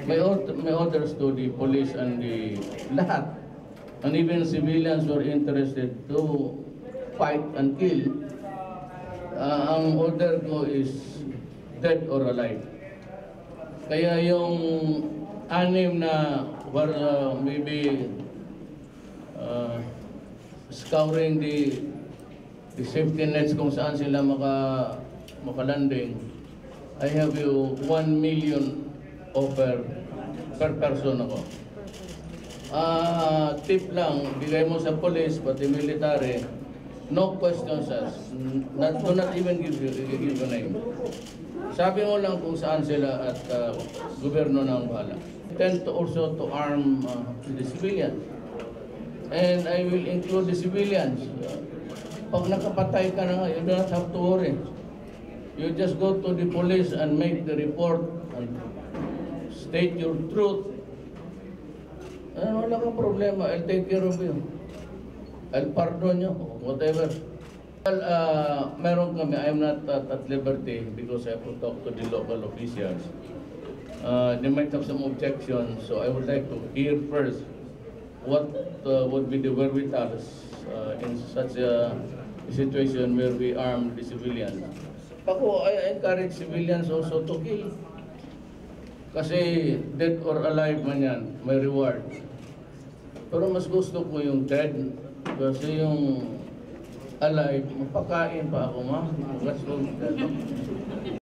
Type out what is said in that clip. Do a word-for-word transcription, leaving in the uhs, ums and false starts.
may, ord may orders to the police and the lahat. And even civilians were interested to fight and kill. Uh, ang order ko is dead or alive. Kaya yung anim na were uh, maybe uh, scouring the the safety nets kung saan sila maka makalanding, I have you one million offer per person ako. Ah, uh, tip lang, bigay mo sa police pati military, no questions asked. Not, do not even give you give a name. Sabi mo lang kung saan sila at uh, gobyerno na ang bahala. Tend to also to arm uh, the civilians. And I will include the civilians. Pag nakapatay ka na nga, you do not have to worry. You just go to the police and make the report and state your truth. And wala kang problema. I'll take care of you. I'll pardon you, whatever. Well, uh, meron kami, I'm not at, at liberty because I have to talk to the local officials. Uh, they might have some objections, so I would like to hear first what uh, would be the wherewithal uh, in such a situation where we arm the civilians. Ako, I encourage civilians also to kill. Kasi dead or alive man yan, may reward. Pero mas gusto ko yung dead. Kasi yung alive, mapakain pa ako, ma. Gusto ko.